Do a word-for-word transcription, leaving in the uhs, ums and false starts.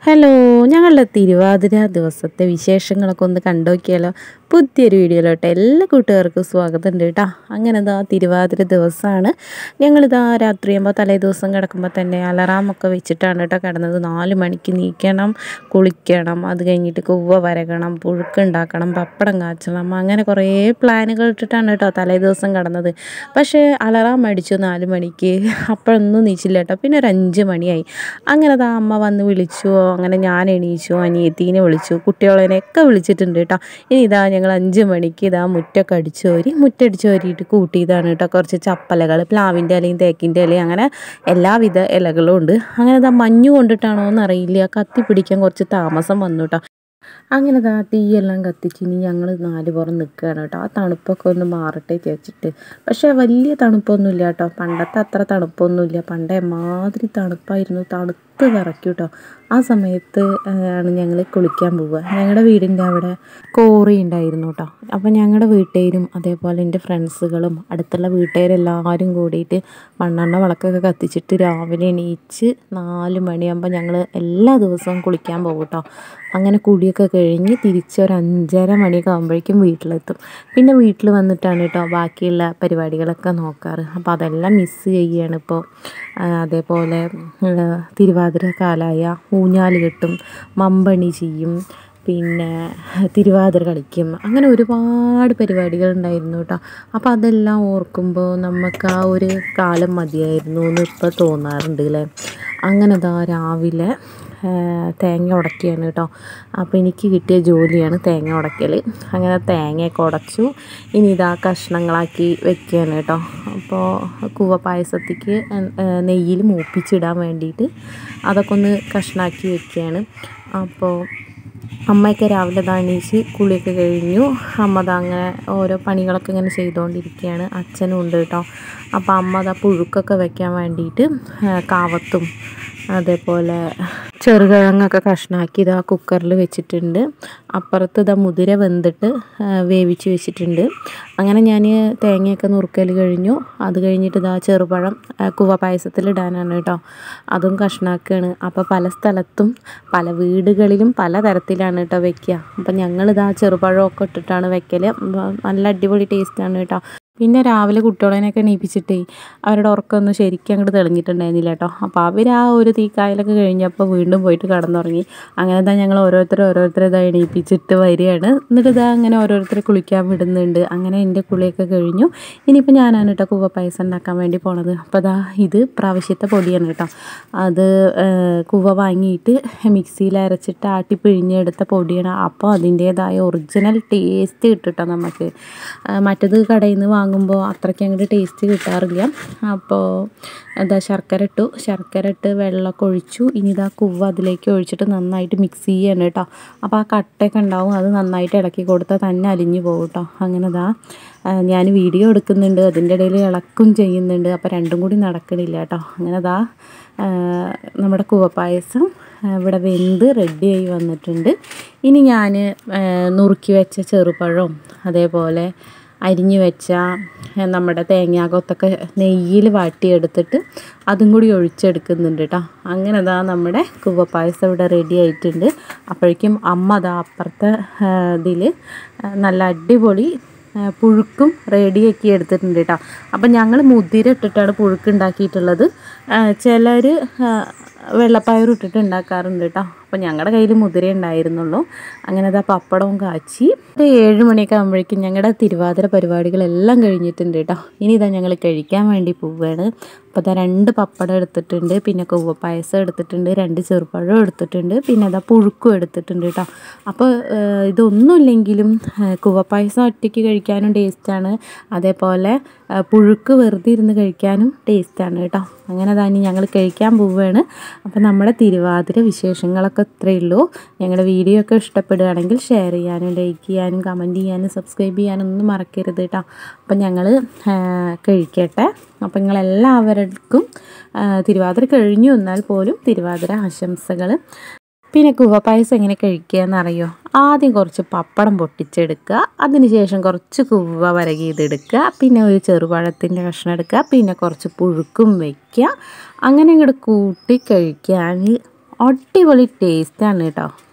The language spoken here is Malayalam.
ഹലോ, ഞങ്ങളുടെ തിരുവാതിര ദിവസത്തെ വിശേഷങ്ങളൊക്കെ ഒന്ന് കണ്ടു നോക്കിയാലോ. പുതിയൊരു വീഡിയോയിലോട്ട് എല്ലാ കൂട്ടുകാർക്കും സ്വാഗതം ഉണ്ട് കേട്ടോ. അങ്ങനെ ഇതാ തിരുവാതിര ദിവസമാണ്. ഞങ്ങളിതാ രാത്രിയാകുമ്പോൾ തലേ ദിവസം കിടക്കുമ്പോൾ തന്നെ അലറാമൊക്കെ വെച്ചിട്ടാണ് കേട്ടോ കിടന്നത്. നാല് മണിക്ക് നീക്കണം, കുളിക്കണം, അത് കഴിഞ്ഞിട്ട് കുവ്വ വരകണം, പുഴുക്കുണ്ടാക്കണം, പപ്പടം കാച്ചണം, അങ്ങനെ കുറേ പ്ലാനുകൾ ഇട്ടിട്ടാണ് കേട്ടോ തലേ ദിവസം കിടന്നത്. പക്ഷേ അലറാം അടിച്ചു നാല് മണിക്ക്, അപ്പോഴൊന്നും നീച്ചില്ല കേട്ടോ. പിന്നെ ഒരു അഞ്ച് മണിയായി. അങ്ങനെ ദാ അമ്മ വന്ന് വിളിച്ചു. അങ്ങനെ ഞാൻ എണീച്ചു, അനിയത്തീനെ വിളിച്ചു, കുട്ടികളെയൊക്കെ വിളിച്ചിട്ടുണ്ട് കേട്ടോ. ഇനി ഇതാ ഞങ്ങൾ അഞ്ച് മണിക്ക് ഇതാ മുറ്റൊക്കെ അടിച്ചു വരി മുറ്റടിച്ചു വരിയിട്ട് കൂട്ടിയതാണ് കേട്ടോ. കുറച്ച് ചപ്പലകൾ, പ്ലാവിൻ്റെ ഇലയും തേക്കിൻ്റെ ഇലയും അങ്ങനെ എല്ലാവിധ ഇലകളും ഉണ്ട്. അങ്ങനെ ഇതാ മഞ്ഞ് കൊണ്ടിട്ടാണോ എന്നറിയില്ല, കത്തി പിടിക്കാൻ കുറച്ച് താമസം വന്നു കേട്ടോ. അങ്ങനെ ദാ തീയെല്ലാം കത്തിച്ച് ഇനി ഞങ്ങൾ നാല് പുറം നിൽക്കുകയാണ് കേട്ടോ. ആ തണുപ്പൊക്കെ ഒന്ന് മാറട്ടെ വെച്ചിട്ട്. പക്ഷേ വലിയ തണുപ്പൊന്നുമില്ല കേട്ടോ, പണ്ടത്തെ അത്ര തണുപ്പൊന്നുമില്ല. പണ്ടേ മാതിരി തണുപ്പായിരുന്നു, തണുത്ത് വിറയ്ക്കും കേട്ടോ. ആ സമയത്ത് ആണ് ഞങ്ങൾ കുളിക്കാൻ പോവുക. ഞങ്ങളുടെ വീടിൻ്റെ അവിടെ കോറി ഉണ്ടായിരുന്നു കേട്ടോ. അപ്പം ഞങ്ങളുടെ വീട്ടുകാരും അതേപോലെ എൻ്റെ ഫ്രണ്ട്സുകളും അടുത്തുള്ള വീട്ടുകാരെല്ലാവരും കൂടിയിട്ട് മണ്ണെണ്ണ വിളക്കൊക്കെ കത്തിച്ചിട്ട് രാവിലെ എണീച്ച് നാല് മണിയാകുമ്പോൾ ഞങ്ങൾ എല്ലാ ദിവസവും കുളിക്കാൻ പോകും കേട്ടോ. അങ്ങനെ കുളിയൊക്കെ കഴിഞ്ഞ് തിരിച്ചൊരു അഞ്ചര മണിയൊക്കെ ആകുമ്പോഴേക്കും വീട്ടിലെത്തും. പിന്നെ വീട്ടിൽ വന്നിട്ടാണ് കേട്ടോ ബാക്കിയുള്ള പരിപാടികളൊക്കെ നോക്കാറ്. അപ്പോൾ അതെല്ലാം മിസ്സ് ചെയ്യുകയാണ് ഇപ്പോൾ. അതേപോലെ തിരുവാതിര കാലായ ഊഞ്ഞാൽ കെട്ടും, മമ്പണി ചെയ്യും, പിന്നെ തിരുവാതിര കളിക്കും, അങ്ങനെ ഒരുപാട് പരിപാടികൾ ഉണ്ടായിരുന്നു കേട്ടോ. അപ്പോൾ അതെല്ലാം ഓർക്കുമ്പോൾ നമുക്ക് ആ ഒരു കാലം മതിയായിരുന്നു എന്ന് ഇപ്പോൾ തോന്നാറുണ്ട് അല്ലേ. അങ്ങനെ ദാ രാവിലെ തേങ്ങ ഉടക്കുകയാണ് കേട്ടോ. അപ്പോൾ എനിക്ക് കിട്ടിയ ജോലിയാണ് തേങ്ങ ഉടക്കൽ. അങ്ങനെ തേങ്ങയൊക്കെ ഉടച്ചു. ഇനി ഇതാ കഷ്ണങ്ങളാക്കി വെക്കുകയാണ് കേട്ടോ. അപ്പോൾ കൂവ പായസത്തേക്ക് നെയ്യിൽ മൂപ്പിച്ചിടാൻ വേണ്ടിയിട്ട് അതൊക്കെ ഒന്ന് കഷ്ണാക്കി വെക്കുകയാണ്. അപ്പോൾ അമ്മയൊക്കെ രാവിലെ എണീച്ച് കുളിയൊക്കെ കഴിഞ്ഞു. അമ്മ ദാ അങ്ങനെ ഓരോ പണികളൊക്കെ ഇങ്ങനെ ചെയ്തുകൊണ്ടിരിക്കുകയാണ്. അച്ഛനും ഉണ്ട് കേട്ടോ. അപ്പോൾ അമ്മ ദാ പുഴുക്കൊക്കെ വെക്കാൻ വേണ്ടിയിട്ട് കാവത്തും അതേപോലെ ചെറുകിഴങ്ങൊക്കെ കഷ്ണാക്കി ഇതാ കുക്കറിൽ വെച്ചിട്ടുണ്ട്. അപ്പുറത്ത് ഇതാ മുതിര വെന്തിട്ട് വേവിച്ച് വെച്ചിട്ടുണ്ട്. അങ്ങനെ ഞാൻ തേങ്ങയൊക്കെ നുറുക്കൽ കഴിഞ്ഞു. അത് കഴിഞ്ഞിട്ട് ഇതാ ചെറുപഴം കൂവ പായസത്തിലിടാനാണ് കേട്ടോ. അതും കഷ്ണാക്കുകയാണ്. അപ്പോൾ പല സ്ഥലത്തും പല വീടുകളിലും പല തരത്തിലാണ് കേട്ടോ വെക്കുക. അപ്പം ഞങ്ങളിതാ ചെറുപഴമൊക്കെ ഇട്ടിട്ടാണ് വെക്കൽ. നല്ല അടിപൊളി ടേസ്റ്റാണ് കേട്ടോ. പിന്നെ രാവിലെ കുട്ടികളെയൊക്കെ എണീപ്പിച്ചിട്ടേ അവരുടെ ഉറക്കമൊന്നും ശരിക്കും അങ്ങോട്ട് തെളിഞ്ഞിട്ടുണ്ടായിരുന്നില്ല കേട്ടോ. അപ്പോൾ അവർ ആ ഒരു തീക്കായലൊക്കെ കഴിഞ്ഞപ്പോൾ വീണ്ടും പോയിട്ട് കിടന്നുറങ്ങി. അങ്ങനെ ഇതാ ഞങ്ങൾ ഓരോരുത്തർ ഓരോരുത്തരെ ഇതാ എണീപ്പിച്ചിട്ട് വരികയാണ്. എന്നിട്ട് ഇതാ അങ്ങനെ ഓരോരുത്തരെ കുളിക്കാൻ വിടുന്നുണ്ട്. അങ്ങനെ എൻ്റെ കുളിയൊക്കെ കഴിഞ്ഞു. ഇനിയിപ്പോൾ ഞാനാണ് കേട്ടോ കൂവ പായസം ഉണ്ടാക്കാൻ വേണ്ടി പോണത്. അപ്പോൾ അതാ ഇത് പ്രാവശ്യത്തെ പൊടിയാണ് കേട്ടോ. അത് കൂവ വാങ്ങിയിട്ട് മിക്സിയിൽ അരച്ചിട്ട് ആട്ടി പിഴിഞ്ഞെടുത്ത പൊടിയാണ്. അപ്പോൾ അതിൻ്റേതായ ഒറിജിനൽ ടേസ്റ്റ് കിട്ടും കേട്ടോ നമുക്ക്. മറ്റത് കടയിൽ നിന്ന് വാങ്ങുമ്പോൾ അത്രയ്ക്ക് അങ്ങോട്ട് ടേസ്റ്റ് കിട്ടാറില്ല. അപ്പോൾ എന്താ ശർക്കര ഇട്ടു, ശർക്കര ഇട്ട് വെള്ളമൊക്കെ ഒഴിച്ചു. ഇനി ഇതാ കുവ്വ അതിലേക്ക് ഒഴിച്ചിട്ട് നന്നായിട്ട് മിക്സ് ചെയ്യണം കേട്ടോ. അപ്പോൾ ആ കട്ടയൊക്കെ ഉണ്ടാവും, അത് നന്നായിട്ട് ഇളക്കി കൊടുത്താൽ തന്നെ അലിഞ്ഞു പോകും കേട്ടോ. അങ്ങനെ ഇതാ ഞാൻ വീഡിയോ എടുക്കുന്നുണ്ട്, അതിൻ്റെ ഇടയിൽ ഇളക്കും ചെയ്യുന്നുണ്ട്. അപ്പോൾ രണ്ടും കൂടി നടക്കണില്ല കേട്ടോ. അങ്ങനെ ഇതാ നമ്മുടെ കൂവപ്പായസം ഇവിടെ വെന്ത് റെഡിയായി വന്നിട്ടുണ്ട്. ഇനി ഞാൻ നുറുക്കി വെച്ച ചെറുപഴവും അതേപോലെ അരിഞ്ഞു വെച്ച നമ്മുടെ തേങ്ങാകൊത്തൊക്കെ നെയ്യിൽ വാട്ടിയെടുത്തിട്ട് അതും കൂടി ഒഴിച്ചെടുക്കുന്നുണ്ട് കേട്ടോ. അങ്ങനെ അതാ നമ്മുടെ കൂവപ്പായസം ഇവിടെ റെഡി ആയിട്ടുണ്ട്. അപ്പോഴേക്കും അമ്മ അതാ അപ്പുറത്തെ ഇതിൽ നല്ല അടിപൊളി പുഴുക്കും റെഡിയാക്കി എടുത്തിട്ടുണ്ട് കേട്ടോ. അപ്പം ഞങ്ങൾ മുതിര ഇട്ടിട്ടാണ് പുഴുക്ക് ഉണ്ടാക്കിയിട്ടുള്ളത്. ചിലർ വെള്ളപ്പയർ ഇട്ടിട്ട് ഉണ്ടാക്കാറുണ്ട് കേട്ടോ. അപ്പോൾ ഞങ്ങളുടെ കയ്യിൽ മുതിര ഉണ്ടായിരുന്നുള്ളൂ. അങ്ങനെ അതാ പപ്പടവും കാച്ചി ഒരു ഏഴ് മണിയൊക്കെ ആകുമ്പോഴേക്കും ഞങ്ങളുടെ തിരുവാതിര പരിപാടികളെല്ലാം കഴിഞ്ഞിട്ടുണ്ട് കേട്ടോ. ഇനി ഇതാ ഞങ്ങൾ കഴിക്കാൻ വേണ്ടി പോവുകയാണ്. അപ്പോൾ അതാ രണ്ട് പപ്പടം എടുത്തിട്ടുണ്ട്, പിന്നെ കൂവ പായസം എടുത്തിട്ടുണ്ട്, രണ്ട് ചെറുപഴം എടുത്തിട്ടുണ്ട്, പിന്നെ അതാ പുഴുക്കും എടുത്തിട്ടുണ്ട് കേട്ടോ. അപ്പോൾ ഇതൊന്നുമില്ലെങ്കിലും കൂവ പായസം ഒറ്റയ്ക്ക് കഴിക്കാനും ടേസ്റ്റാണ്, അതേപോലെ പുഴുക്ക് വെറുതെ ഇരുന്ന് കഴിക്കാനും ടേസ്റ്റാണ് കേട്ടോ. അങ്ങനെ തന്നെ ഞങ്ങൾ കഴിക്കാൻ പോവുകയാണ്. അപ്പോൾ നമ്മുടെ തിരുവാതിര വിശേഷങ്ങളൊക്കെ ഇത്രയേ ഉള്ളൂ. ഞങ്ങളുടെ വീഡിയോ ഒക്കെ ഇഷ്ടപ്പെടുകയാണെങ്കിൽ ഷെയർ ചെയ്യാനും ലൈക്ക് ചെയ്യാനും കമൻറ്റ് ചെയ്യാനും സബ്സ്ക്രൈബ് ചെയ്യാനും ഒന്നും മറക്കരുത് കേട്ടോ. അപ്പം ഞങ്ങൾ കഴിക്കട്ടെ. അപ്പം നിങ്ങളെല്ലാവർക്കും തിരുവാതിര കഴിഞ്ഞു എന്നാൽ പോലും തിരുവാതിര ആശംസകൾ. പിന്നെ കൂവ പായസം എങ്ങനെ കഴിക്കുക എന്നറിയോ? ആദ്യം കുറച്ച് പപ്പടം പൊട്ടിച്ചെടുക്കുക, അതിനുശേഷം കുറച്ച് കൂവ വരകിയതെടുക്കുക, പിന്നെ ഒരു ചെറുപഴത്തിൻ്റെ കഷ്ണം എടുക്കുക, പിന്നെ കുറച്ച് പുഴുക്കും വയ്ക്കുക. അങ്ങനെ ഇങ്ങോട്ട് കൂട്ടി കഴിക്കാൻ അടിപൊളി ടേസ്റ്റാണ് കേട്ടോ.